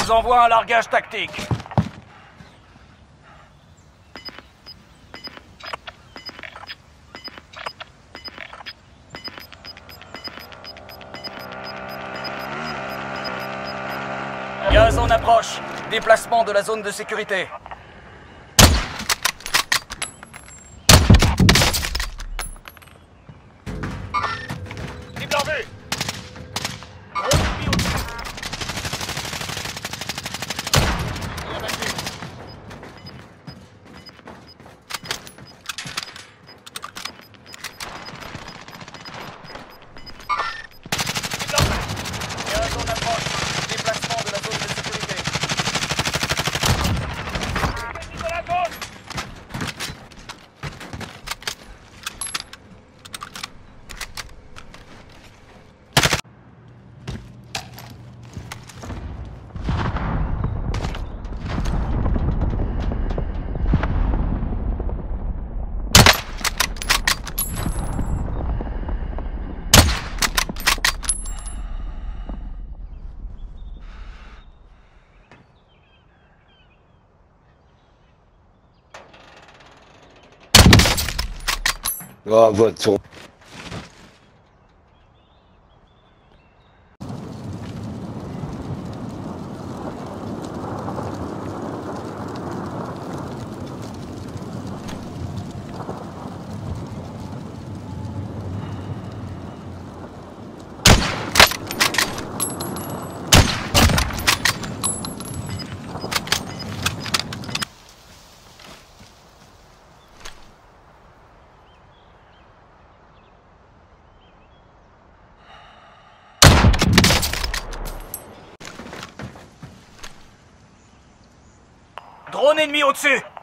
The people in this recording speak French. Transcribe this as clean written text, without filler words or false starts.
vous envoie un largage tactique. Gaz en approche. Déplacement de la zone de sécurité. Cible en vue. Drone ennemi au-dessus. Il a battu. Cible en vue. Gaz en approche. Déplacement de la zone de sécurité. Ennemi de la gauche. Ah, voiture. Drone ennemi au-dessus.